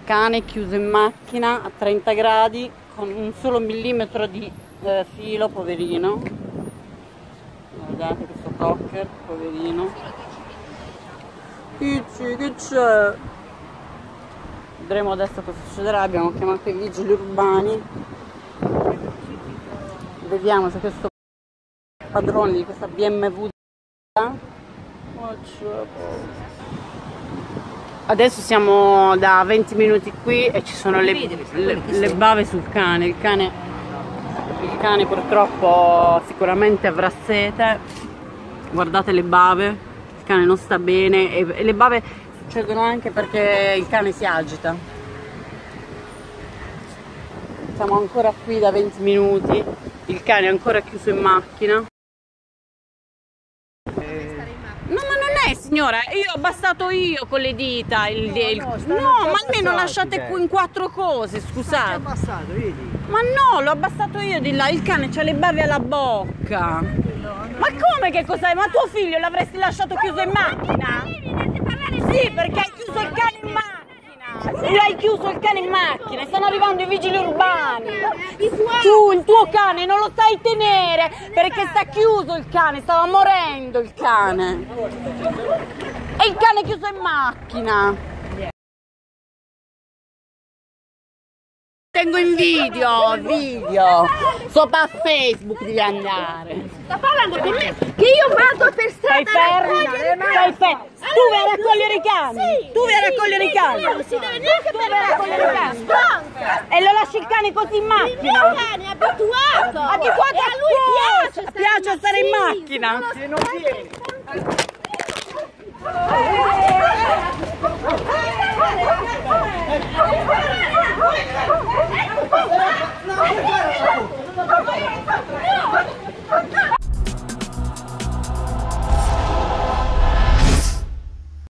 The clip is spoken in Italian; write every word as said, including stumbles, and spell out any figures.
cane chiuso in macchina a trenta gradi con un solo millimetro di eh, filo, poverino. Guardate questo cocker, poverino. Che c'è? Vedremo adesso cosa succederà. Abbiamo chiamato i vigili urbani. Vediamo se questo padrone di questa B M W. Adesso siamo da venti minuti qui e ci sono le, le, le bave sul cane. Il cane, il cane purtroppo sicuramente avrà sete. Guardate le bave, il cane non sta bene e, e le bave succedono anche perché il cane si agita. Siamo ancora qui da venti minuti, il cane è ancora chiuso in macchina. No, ma non è, signora, io ho abbassato io con le dita il, il... No, ma almeno lasciate qui in quattro cose, scusate. Abbassato, vedi? Ma no, l'ho abbassato io di là, il cane c'ha le bave alla bocca. Ma come che cos'è? Ma tuo figlio l'avresti lasciato chiuso in macchina? Sì, perché hai chiuso il cane in macchina. L'hai chiuso il cane in macchina, stanno arrivando i vigili urbani. Tu, il tuo cane non lo sai tenere perché sta chiuso il cane, stava morendo il cane. E il cane è chiuso in macchina. Tengo in video, video, sopra a Facebook devi andare. Sta parlando con me che io vado per strada. Stai ferma, stai ferma. Tu vai a raccogliere i cani, sì, tu vai a raccogliere sì, i cani. Non si deve neanche tu vai a raccogliere i cani. Stronza. E lo lasci il cane così in macchina. Il mio cane è abituato. Abituato e a lui piace stare, piace stare in sì, macchina. se non viene.